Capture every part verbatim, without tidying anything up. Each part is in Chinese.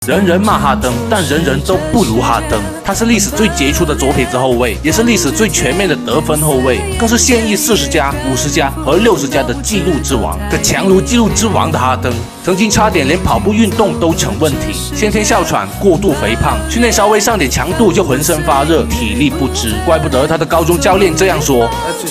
人人骂哈登，但人人都不如哈登。他是历史最杰出的左撇子后卫，也是历史最全面的得分后卫，更是现役四十加、五十加和六十加的纪录之王。可强如纪录之王的哈登，曾经差点连跑步运动都成问题，先天哮喘、过度肥胖，训练稍微上点强度就浑身发热，体力不支。怪不得他的高中教练这样说。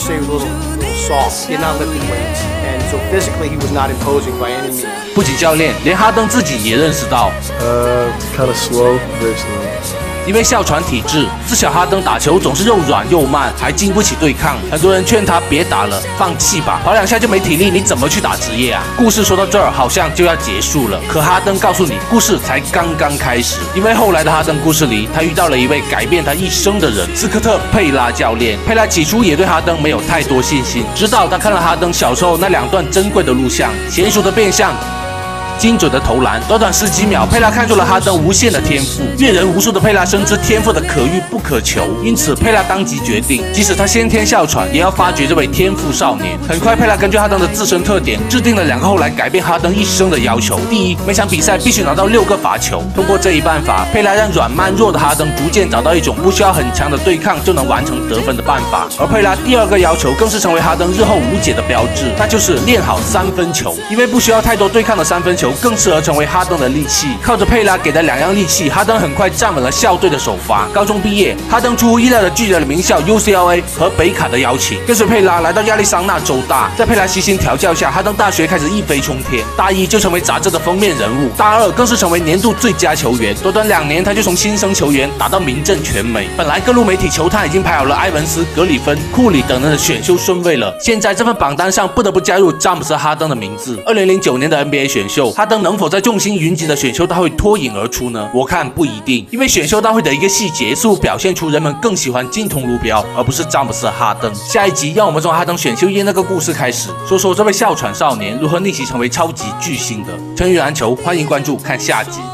不仅教练，连哈登自己也认识到， 呃、uh, ，kind of slow, very slow. 因为哮喘体质，自小哈登打球总是又软又慢，还经不起对抗。很多人劝他别打了，放弃吧，跑两下就没体力，你怎么去打职业啊？故事说到这儿好像就要结束了，可哈登告诉你，故事才刚刚开始。因为后来的哈登故事里，他遇到了一位改变他一生的人——斯科特·佩拉教练。佩拉起初也对哈登没有太多信心，直到他看了哈登小时候那两段珍贵的录像，娴熟的变相。精准的投篮，短短十几秒，佩拉看出了哈登无限的天赋。阅人无数的佩拉深知天赋的可遇不可求，因此佩拉当即决定，即使他先天哮喘，也要发掘这位天赋少年。很快，佩拉根据哈登的自身特点，制定了两个后来改变哈登一生的要求。第一，每场比赛必须拿到六个罚球。通过这一办法，佩拉让软慢弱的哈登逐渐找到一种不需要很强的对抗就能完成得分的办法。而佩拉第二个要求更是成为哈登日后无解的标志，那就是练好三分球。因为不需要太多对抗的三分球，更适合成为哈登的利器。靠着佩拉给的两样利器，哈登很快站稳了校队的首发。高中毕业，哈登出乎意料的拒绝了名校 U C L A 和北卡的邀请，跟随佩拉来到亚利桑那州大。在佩拉悉心调教下，哈登大学开始一飞冲天，大一就成为杂志的封面人物，大二更是成为年度最佳球员。短短两年，他就从新生球员打到名震全美。本来各路媒体球探已经排好了埃文斯、格里芬、库里等人的选秀顺位了，现在这份榜单上不得不加入詹姆斯·哈登的名字。二零零九年的 N B A 选秀，哈登能否在众星云集的选秀大会脱颖而出呢？我看不一定，因为选秀大会的一个细节似乎表现出人们更喜欢金童卢标，而不是詹姆斯·哈登。下一集让我们从哈登选秀夜那个故事开始，说说这位哮喘少年如何逆袭成为超级巨星的。成语篮球，欢迎关注，看下集。